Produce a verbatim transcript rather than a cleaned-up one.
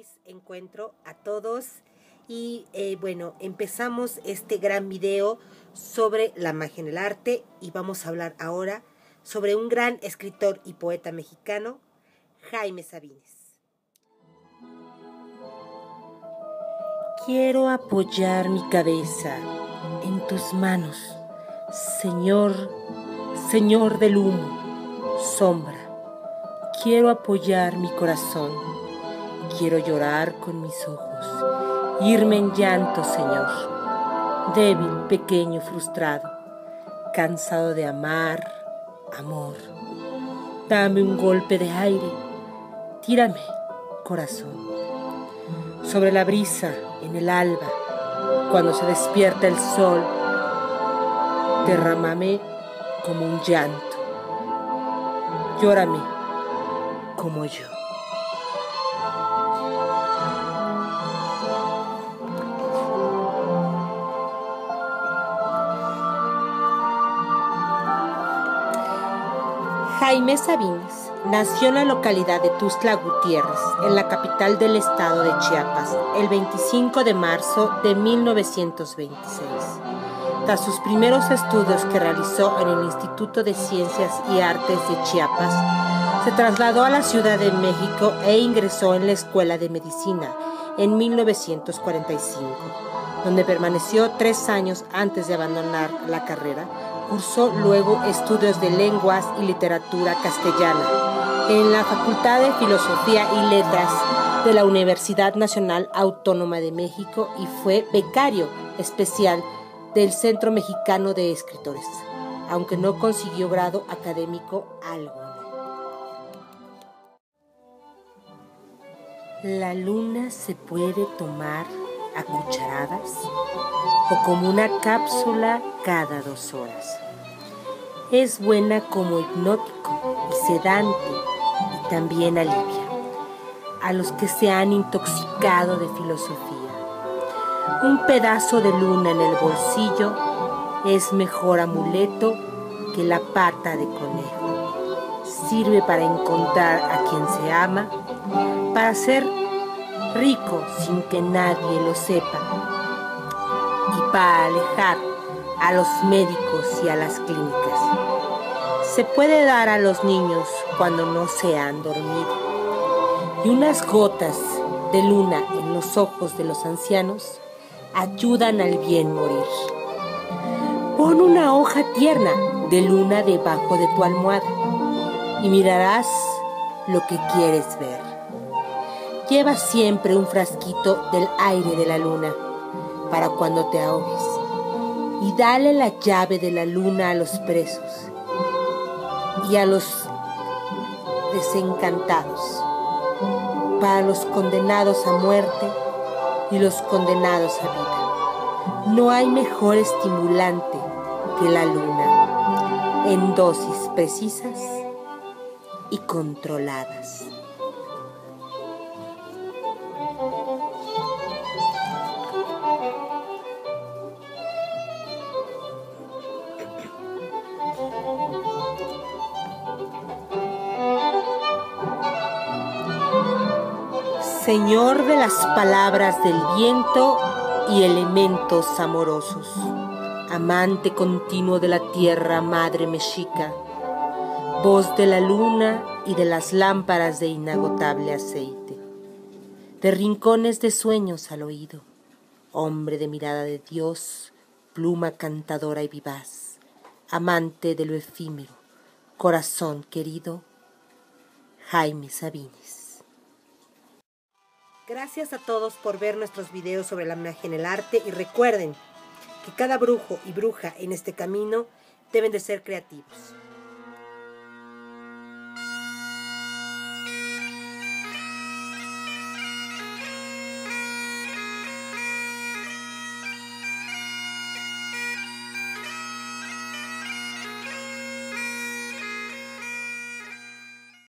feliz encuentro a todos y eh, bueno, empezamos este gran video sobre la magia en el arte y vamos a hablar ahora sobre un gran escritor y poeta mexicano, Jaime Sabines. Quiero apoyar mi cabeza en tus manos, Señor, Señor del humo, sombra. Quiero apoyar mi corazón, quiero llorar con mis ojos, irme en llanto, Señor. Débil, pequeño, frustrado, cansado de amar, amor. Dame un golpe de aire, tírame, corazón. Sobre la brisa, en el alba, cuando se despierta el sol, derrámame como un llanto. Llórame como yo. Jaime Sabines nació en la localidad de Tuxtla Gutiérrez, en la capital del estado de Chiapas, el veinticinco de marzo de mil novecientos veintiséis. Tras sus primeros estudios que realizó en el Instituto de Ciencias y Artes de Chiapas, se trasladó a la Ciudad de México e ingresó en la Escuela de Medicina en mil novecientos cuarenta y cinco, donde permaneció tres años antes de abandonar la carrera. Cursó luego estudios de lenguas y literatura castellana en la Facultad de Filosofía y Letras de la Universidad Nacional Autónoma de México y fue becario especial del Centro Mexicano de Escritores, aunque no consiguió grado académico alguno. La luna se puede tomar a cucharadas o como una cápsula cada dos horas. Es buena como hipnótico y sedante y también alivia a los que se han intoxicado de filosofía. Un pedazo de luna en el bolsillo es mejor amuleto que la pata de conejo. Sirve para encontrar a quien se ama, para ser rico sin que nadie lo sepa y para alejar a los médicos y a las clínicas. Se puede dar a los niños cuando no se han dormido y unas gotas de luna en los ojos de los ancianos ayudan al bien morir. Pon una hoja tierna de luna debajo de tu almohada y mirarás lo que quieres ver. Lleva siempre un frasquito del aire de la luna para cuando te ahogues y dale la llave de la luna a los presos y a los desencantados, para los condenados a muerte y los condenados a vida. No hay mejor estimulante que la luna, en dosis precisas y controladas. Señor de las palabras del viento y elementos amorosos, amante continuo de la tierra madre mexica, voz de la luna y de las lámparas de inagotable aceite, de rincones de sueños al oído, hombre de mirada de Dios, pluma cantadora y vivaz, amante de lo efímero, corazón querido, Jaime Sabines. Gracias a todos por ver nuestros videos sobre la magia en el arte y recuerden que cada brujo y bruja en este camino deben de ser creativos.